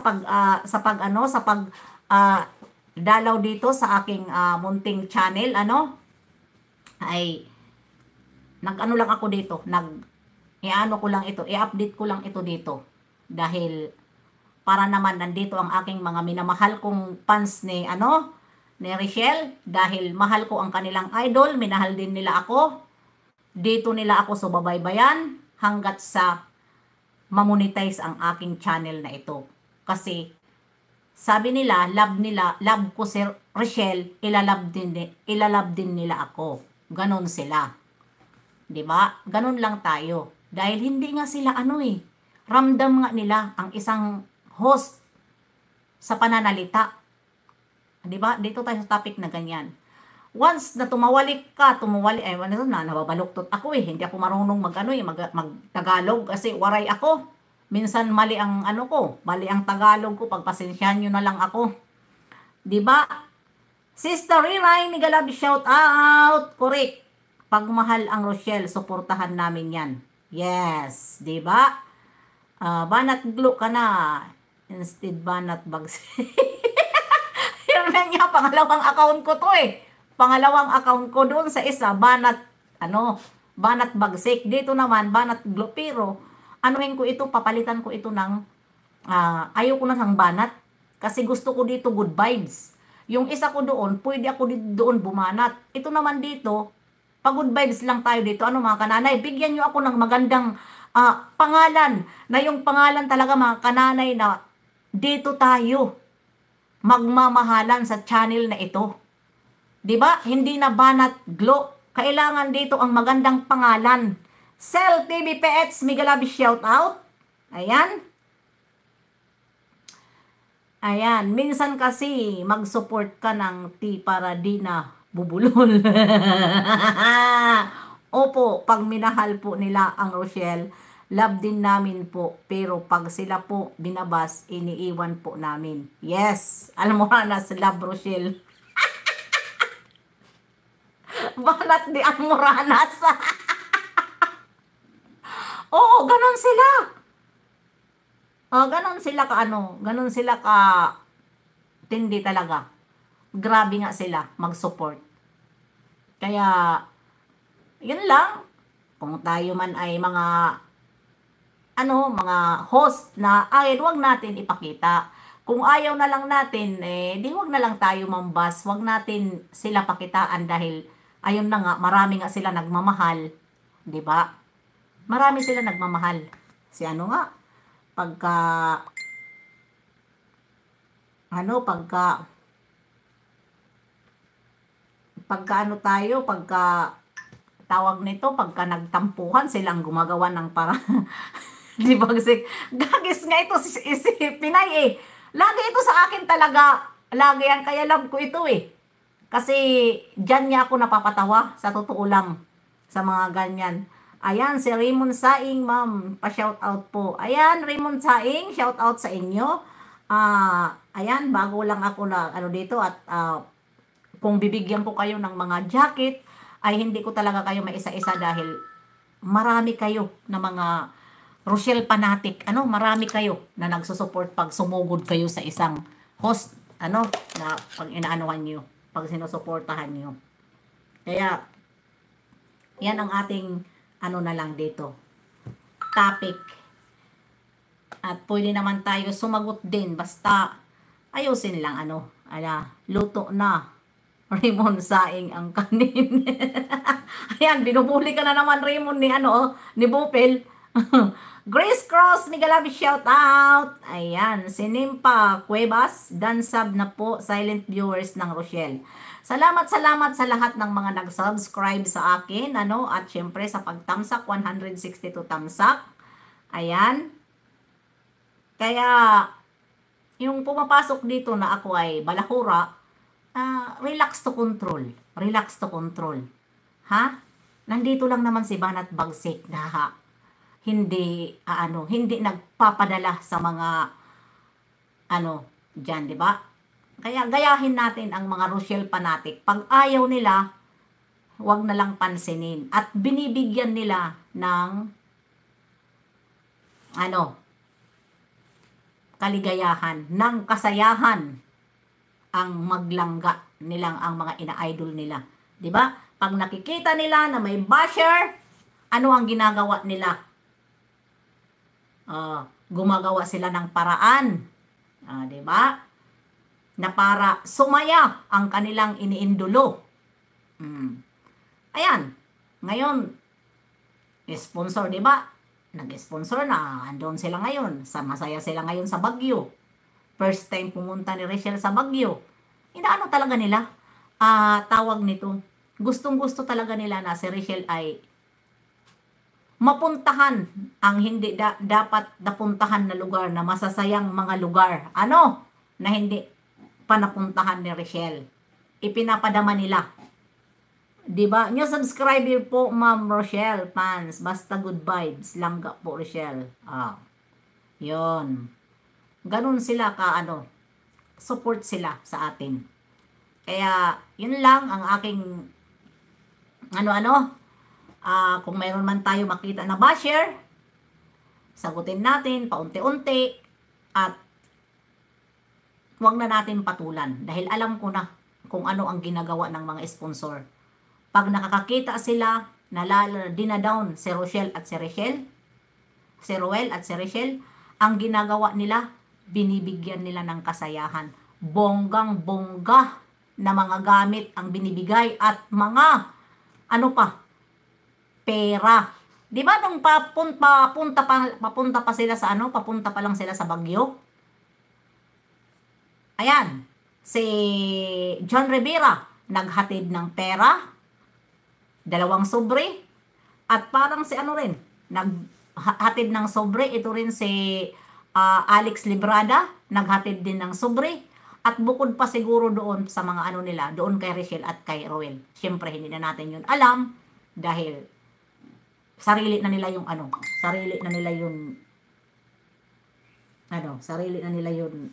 dalaw dito sa aking munting channel, ay nag-ano lang ako dito, i-update ko lang ito dito dahil para naman nandito ang aking mga minamahal kong fans ni Rachel, dahil mahal ko ang kanilang idol, minahal din nila ako. Dito nila ako subabaybayan hanggat sa mamonetize ang aking channel na ito. Kasi sabi nila, love ko si Rachel, ilalab din nila ako. Ganon sila. 'Di ba? Ganon lang tayo. Dahil hindi nga sila ramdam nga nila ang isang host sa pananalita. 'Di ba? Dito tayo sa topic na ganyan. Once na nababaluktot ako hindi ako marunong mag-Tagalog kasi waray ako. Minsan mali ang mali ang Tagalog ko, pagpasensyahan nyo na lang ako. 'Di ba? Sister Rinay, Nigalab, shout out. Correct. Pagmahal ang Rochelle, suportahan namin 'yan. Yes, 'di ba? Banat glue ka na. Instead banat bags. Yun nga, pangalawang account ko to Pangalawang account ko doon sa isa, banat bagsik. Dito naman, banat glopiro. Ko ito, papalitan ko ito ng, ayaw ko na ng banat. Kasi gusto ko dito good vibes. Yung isa ko doon, pwede ako doon bumanat. Ito naman dito, pag good vibes lang tayo dito. Mga kananay, bigyan nyo ako ng magandang pangalan. Na yung pangalan talaga mga kananay na dito tayo magmamahalan sa channel na ito. 'Di ba? Hindi na banat glow. Kailangan dito ang magandang pangalan. Cell TV PX, Migalabi shout out. Ayan. Ayan, minsan kasi mag-support ka ng para di na bubulol. Opo, pag minahal po nila ang Rochelle, love din namin po. Pero pag sila po binabas, iniiwan po namin. Yes, alam mo na sa love Rochelle. Banat di ang Moranas. Oo, ganon sila. Ganon sila ka tindi talaga. Grabe nga sila mag-support. Kaya, yun lang. Kung tayo man ay mga host na wag natin ipakita. Kung ayaw na lang natin, di wag na lang tayo mambas. Wag natin sila pakitaan dahil ayun na nga, marami nga sila nagmamahal. 'Di ba? Marami sila nagmamahal. Si pagka tawag nito, pagka nagtampuhan, silang gumagawa ng para di ba kasi gagis nga ito si Pinay lagi ito sa akin talaga, lagi yan, kaya love ko ito kasi dyan niya ako napapatawa, sa totoo lang, sa mga ganyan. Ayan, si Raymond Saing, ma'am, pa-shout out po. Ayan, Raymond Saing, shout out sa inyo. Ayan, bago lang ako na dito at kung bibigyan ko kayo ng mga jacket, ay hindi ko talaga kayo maisa-isa dahil marami kayo na mga Rochelle fanatic, marami kayo na nagsusupport pag sumugod kayo sa isang host, na pag inaanuhan nyo, pag sinusuportahan nyo. Kaya, yan ang ating, na lang dito, topic. At pwede naman tayo sumagot din, basta, ayusin lang, luto na. Raymond Saing ang kanin. Ayan, binubuli ka na naman Raymond ni Bupil. Grace Cross, Migalabi shout out. Ayan, si Nimpa Cuevas, dansab na po, silent viewers ng Rochelle. Salamat sa lahat ng mga nag-subscribe sa akin, at syempre sa pagtamsak, 162 tamsak. Ayan. Kaya, yung pumapasok dito na ako ay balahura, relax to control. Relax to control. Ha? Nandito lang naman si Banat Bagsik na hindi nagpapadala sa mga diyan, 'di ba? Kaya gayahin natin ang mga Rochelle fanatic. Pag ayaw nila, wag na lang pansinin at binibigyan nila ng kaligayahan, ng kasayahan ang maglangga nilang ang mga ina-idol nila. 'Di ba? Pag nakikita nila na may basher, ano ang ginagawa nila? Gumagawa sila ng paraan. 'Di ba? Na para sumaya ang kanilang iniindulo. Ayan. Ngayon, sponsor, 'di ba? Nag-sponsor na. Andun sila ngayon. Masaya sila ngayon sa Baguio. First time pumunta ni Rachel sa Baguio. Inaano talaga nila? Tawag nito. Gustong-gusto talaga nila na si Rachel ay mapuntahan ang hindi dapat napuntahan na lugar, na masasayang mga lugar. Na hindi pa napuntahan ni Rachel. Ipinapadama nila. Diba? New subscriber po, Ma'am Rochelle fans. Basta good vibes. Langga po, Rochelle. Yun. Ganun sila support sila sa atin. Kaya, yun lang ang aking kung mayroon man tayo makita na basher, sagutin natin paunti-unti at huwag na natin patulan dahil alam ko na kung ano ang ginagawa ng mga sponsor. Pag nakakakita sila na dinadown si Rochelle at si Rachel, si Roel at si Rachel, ang ginagawa nila, binibigyan nila ng kasayahan. Bonggang-bongga na mga gamit ang binibigay at mga pera. 'Di ba nung papunta pa sila sa papunta pa lang sila sa Baguio? Ayan, si John Rivera naghatid ng pera, 2 sobre, at parang si rin, naghatid ng sobre, ito rin si Alex Librada, naghatid din ng sobre, at bukod pa siguro doon sa mga nila, doon kay Rachel at kay Roel. Siyempre, hindi na natin yun alam, dahil sarili na nila yung sarili na nila yun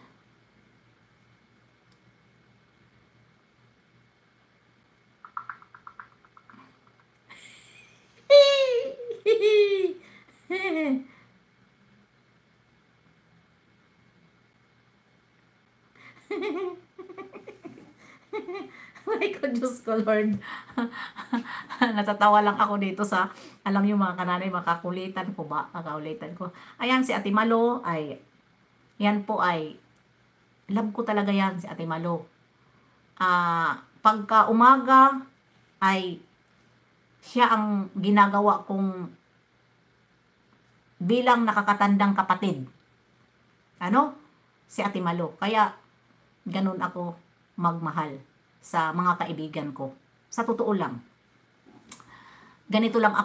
Ay ko, Diyos ko, Lord. Natatawa lang ako dito sa, alam yung mga kananay, makakulitan ko ba? Makaulitan ko. Ayan, si Ate Malo ay, yan po ay, love ko talaga yan, si Ate Malo. Pagka umaga, ay, siya ang ginagawa kong bilang nakakatandang kapatid. Si Ate Malo. Kaya, ganun ako magmahal sa mga kaibigan ko. Sa totoo lang. Ganito lang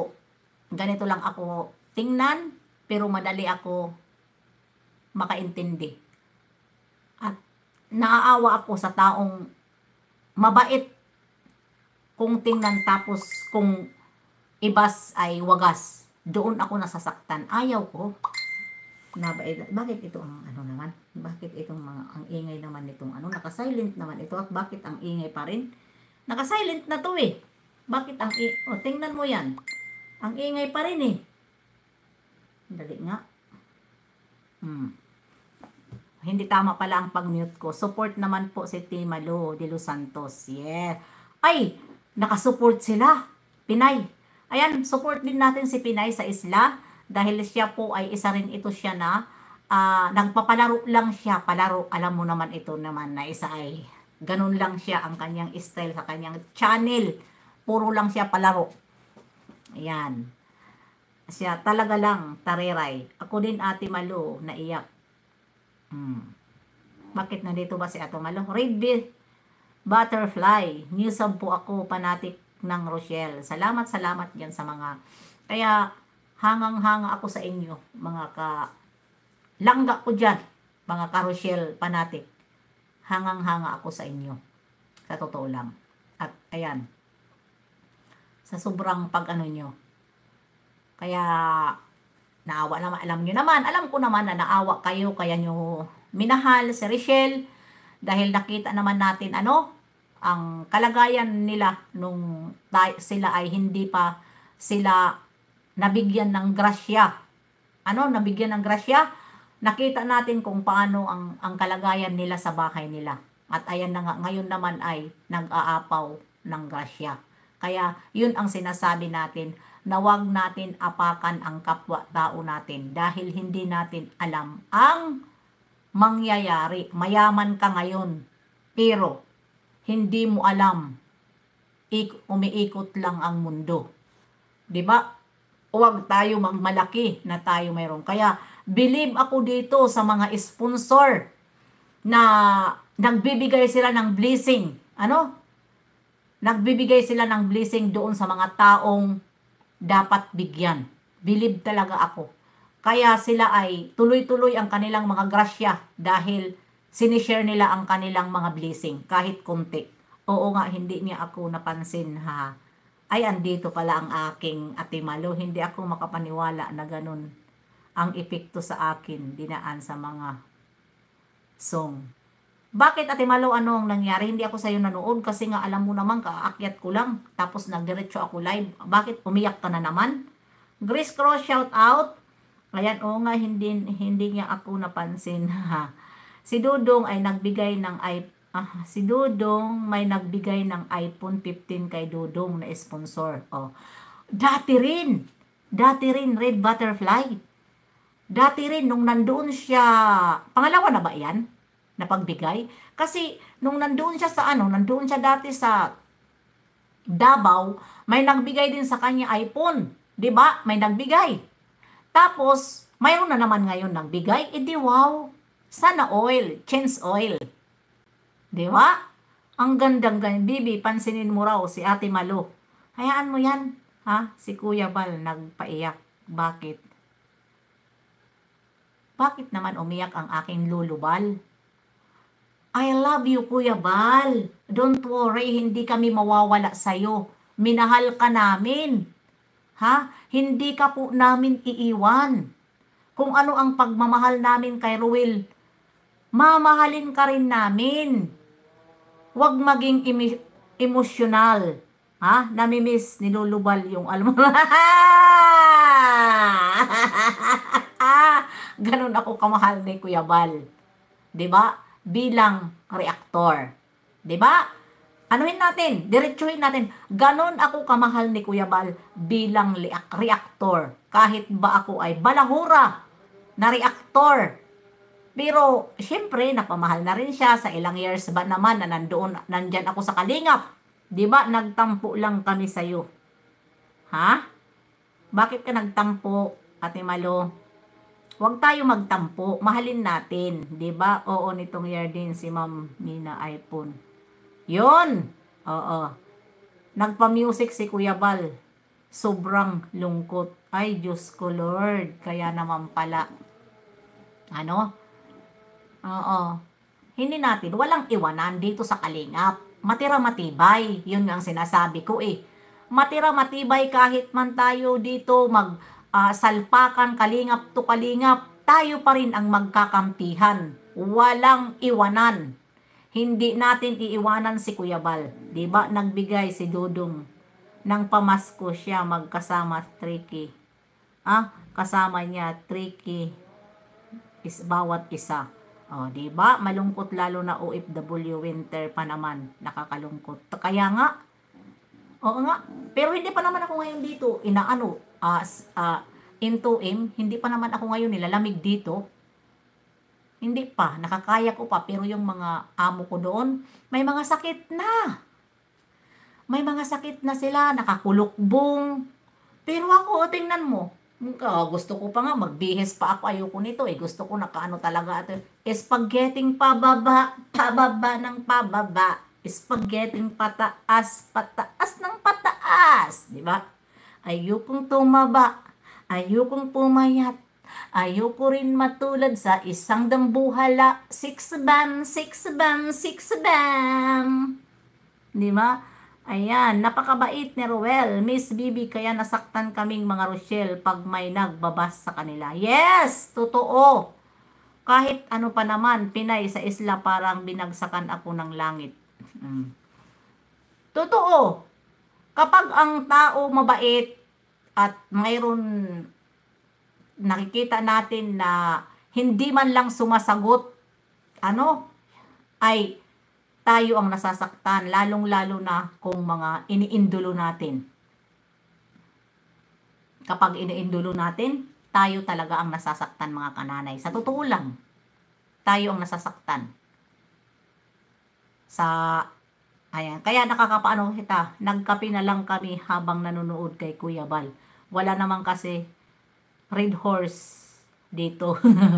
ako tingnan, pero madali ako makaintindi. At naaawa ako sa taong mabait kung tingnan, tapos kung ibas ay wagas. Doon ako nasasaktan. Ayaw ko. Bakit ito ang naman? Bakit itong ang ingay naman nitong naka-silent naman ito, at bakit ang ingay pa rin? Naka-silent na to eh. Bakit tingnan mo yan. Ang ingay pa rin eh. Dali nga. Hindi tama pala ang pag-mute ko. Support naman po si Timalo de Los Santos. Yeah. Ay, nakasupport sila. Pinay. Ayan, support din natin si Pinay sa isla. Dahil siya po ay isa rin ito siya na nagpapalaro lang siya. Palaro. Alam mo naman ito naman na isa ay ganun lang siya ang kanyang style sa kanyang channel. Puro lang siya palaro. Ayan. Siya talaga lang tareray. Ako din Ate Malo naiyak. Bakit nandito ba si Ate Malo? Red Butterfly. Newsab po ako, panatik ng Rochelle. Salamat yan sa mga. Kaya hangang-hanga ako sa inyo, mga langga ko dyan, mga ka-Rochelle panatik. Hangang-hanga ako sa inyo. Sa totoo lang. At ayan, sa sobrang pag-ano nyo. Kaya naawa naman, alam ko naman na naawa kayo, kaya nyo minahal si Rochelle dahil nakita naman natin ang kalagayan nila nung sila ay hindi pa sila nabigyan ng grasya. Nabigyan ng grasya? Nakita natin kung paano ang kalagayan nila sa bahay nila. At ayan na nga, ngayon naman ay nag-aapaw ng grasya. Kaya yun ang sinasabi natin, na wag natin apakan ang kapwa-tao natin dahil hindi natin alam ang mangyayari. Mayaman ka ngayon, pero hindi mo alam, umiikot lang ang mundo. 'Di ba? Huwag tayo magmalaki na tayo mayroon. Kaya believe ako dito sa mga sponsor na nagbibigay sila ng blessing. Nagbibigay sila ng blessing doon sa mga taong dapat bigyan. Believe talaga ako. Kaya sila ay tuloy-tuloy ang kanilang mga grasya dahil sinishare nila ang kanilang mga blessing kahit konti. Oo nga, hindi niya ako napansin ha. Ay, andito pala ang aking Ate Malo. Hindi ako makapaniwala na ganun ang epekto sa akin dinaan sa mga song. Bakit Ate Malo, ano ang nangyari? Hindi ako sa'yo nanood kasi nga alam mo naman, kaakyat ko lang. Tapos nagdiretso ako live. Bakit umiyak ka na naman? Grace Cross, shout out. Ayan, oo nga, hindi niya ako napansin. Si Dudong ay nagbigay ng si Dudong may nagbigay ng iPhone 15 kay Dudong na sponsor. Dati rin Red Butterfly. Dati rin nung nandoon siya, pangalawa na ba 'yan? Na pagbigay? Kasi nung nandoon siya nandoon siya dati sa Davao, may nagbigay din sa kanya iPhone. 'Di ba? May nagbigay. Tapos, mayroon na naman ngayon nagbigay. Di wow. Sana oil, change oil. Di ba? Ang gandang Bibi, pansinin mo raw si Ate Malo. Hayaan mo yan. Si Kuya Bal nagpaiyak. Bakit? Bakit naman umiyak ang aking lulubal? I love you, Kuya Bal. Don't worry, hindi kami mawawala sa'yo. Minahal ka namin. Hindi ka po namin iiwan. Kung ano ang pagmamahal namin kay Ruel, mamahalin ka rin namin. Huwag maging emosyonal. Namimiss, nilulubal yung alam mo. Ganun ako kamahal ni Kuya Bal. 'Di ba? Bilang reaktor. 'Di ba? Anuhin natin, diretsuhin natin. Ganon ako kamahal ni Kuya Bal bilang reaktor. Kahit ba ako ay balahura na reaktor. Pero, syempre, napamahal na rin siya sa ilang years ba naman na nandyan ako sa Kalingap. Diba, nagtampo lang kami sa'yo. Bakit ka nagtampo, Ate Malo? Huwag tayo magtampo, mahalin natin. Diba, oo, nitong year din si Ma'am Nina iPhone. Yun! Oo. Nagpa-music si Kuya Bal. Sobrang lungkot. Ay, Diyos ko Lord. Kaya naman pala. Oo. Hindi natin, walang iwanan dito sa Kalingap. Matira matibay. Yun ang sinasabi ko Matira matibay kahit man tayo dito salpakan, Kalingap to Kalingap. Tayo pa rin ang magkakampihan. Walang iwanan. Hindi natin iiwanan si Kuya Bal. Diba? Nagbigay si Dudong Nang pamasko siya magkasama Tricky. Kasama niya Tricky is bawat isa. Di ba? Malungkot lalo na OFW winter pa naman. Nakakalungkot. Kaya nga, oo nga. Pero hindi pa naman ako ngayon dito inaano, M2M, hindi pa naman ako ngayon nilalamig dito. Hindi pa, nakakaya ko pa. Pero yung mga amo ko doon, may mga sakit na. May mga sakit na sila, nakakulukbong. Pero ako, tingnan mo, gusto ko pa nga, magbihis pa ako, ayoko nito gusto ko nakaano talaga ito. Spaghetting pababa, pababa ng pababa. Spaghetting pataas, pataas ng pataas. Di ba? Ayokong tumaba, ayokong pumayat. Ayoko rin matulad sa isang dambuhala. Six bam, six bam, six bam. Di ba? Ayan, napakabait ni Roel, Miss Bibi, kaya nasaktan kaming mga Rochelle pag may nagbabas sa kanila. Yes, totoo. Kahit ano pa naman, Pinay sa isla parang binagsakan ako ng langit. Totoo. Kapag ang tao mabait at mayroon nakikita natin na hindi man lang sumasagot, ay tayo ang nasasaktan, lalong-lalo na kung mga iniindulo natin. Kapag iniindulo natin, tayo talaga ang nasasaktan, mga kananay. Sa totoo lang, tayo ang nasasaktan. Ayan, kaya nakakapaano kita, nagkape na lang kami habang nanonood kay Kuya Bal. Wala naman kasi Red Horse dito.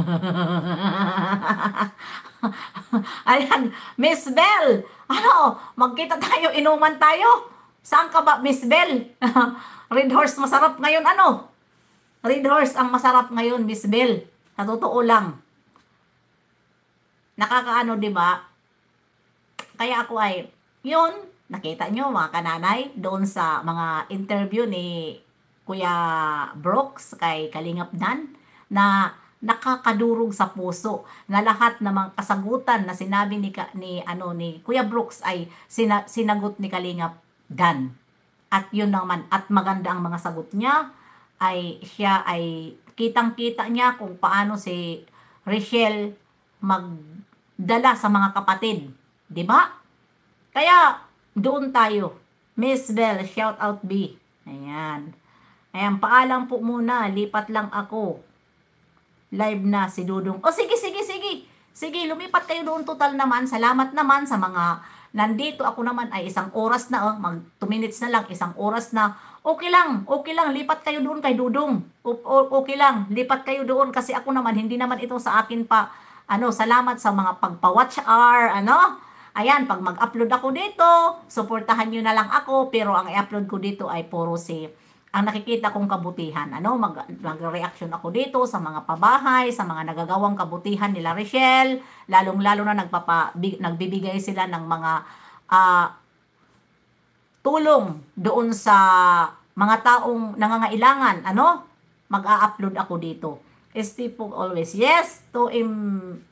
Ayan, Miss Bell, magkita tayo, inuman tayo. Saan ka ba, Miss Bell? Red Horse masarap ngayon, Red Horse ang masarap ngayon, Miss Bell. Sa totoo lang. Nakakaano, di ba? Kaya ako yun, nakita nyo mga kananay, doon sa mga interview ni Kuya Brooks kay Kalingap Dan, na nakakadurog sa puso na lahat ng mga kasagutan na sinabi ni Kuya Brooks ay sinagot ni Kalingap Dan. At yun naman, at maganda ang mga sagot niya, siya ay kitang-kita niya kung paano si Rachel magdala sa mga kapatid, 'di ba? Kaya doon tayo. Miss Bell, shout out B. Ayan. Ayan, paalam po muna, lipat lang ako. Live na si Dudong. Sige. Sige, lumipat kayo doon total naman. Salamat naman sa mga nandito. Ako naman ay 1 oras na. Mag 2 minutes na lang, 1 oras na. Okay lang. Lipat kayo doon kay Dudong. Okay lang, lipat kayo doon kasi ako naman, hindi naman ito sa akin pa. Salamat sa mga pagpa-watch hour, Ayan, pag mag-upload ako dito, suportahan nyo na lang ako, pero ang i-upload ko dito ay puro ang nakikita kong kabutihan. Mag-reaction ako dito sa mga pabahay, sa mga nagagawang kabutihan nila Rachel, lalong-lalo na nagbibigay sila ng mga tulong doon sa mga taong nangangailangan. Mag-a-upload ako dito. Steve always. Yes, to M.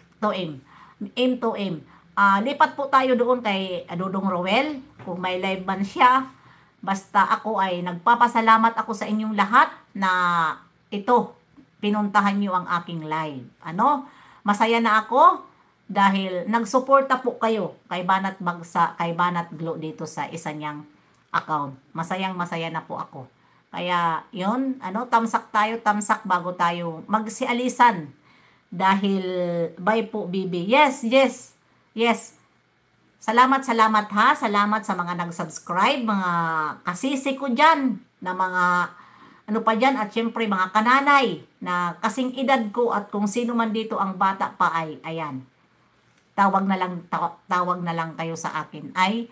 Lipat po tayo doon kay Dudong Roel, kung may live man siya. Basta ako ay nagpapasalamat ako sa inyong lahat na pinuntahan nyo ang aking live. Masaya na ako dahil nagsuporta po kayo kay Banat Bagsa, kay Banat Glo dito sa isa niyang account. Masaya na po ako. Kaya yun, tamsak bago tayo magsialisan. Dahil, bye po, Bibi. Yes. Salamat ha. Salamat sa mga nag-subscribe, mga kasisi ko dyan, na mga pa dyan, at syempre mga kananay na kasing edad ko, at kung sino man dito ang bata pa ay, ayan, tawag na lang kayo sa akin ay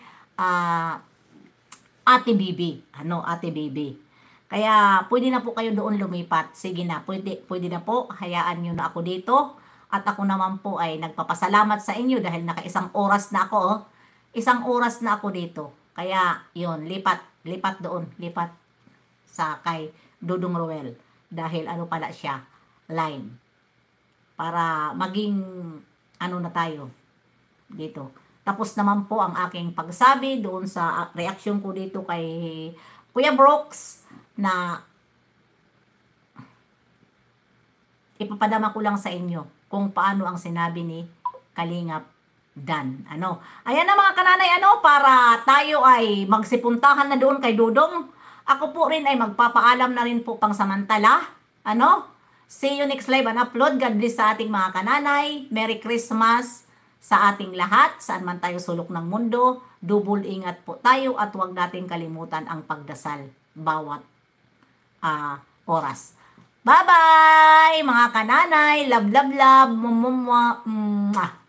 Ate Bibi. Ate Bibi. Kaya pwede na po kayo doon lumipat. Sige na, pwede na po. Hayaan nyo na ako dito. At ako naman po ay nagpapasalamat sa inyo dahil naka 1 oras na ako. 1 oras na ako dito. Kaya yun, lipat doon. Lipat sa kay Dudong Roel. Dahil pala siya, live. Para maging na tayo dito. tapos naman po ang aking pagsabi doon sa reaksyon ko dito kay Kuya Brooks na ipapadama ko lang sa inyo kung paano ang sinabi ni Kalingap Dan. Ano? Ayan na mga kananay, ano, para tayo ay magsipuntahan na doon kay Dudong. Ako po rin ay magpapaalam na rin po pang samantala. Ano? See you next live and upload. God bless sa ating mga kananay. Merry Christmas sa ating lahat. Saan man tayo sulok ng mundo. Double ingat po tayo at huwag natin kalimutan ang pagdasal bawat oras. Bye-bye mga kananay. Love, love, love. Mwah.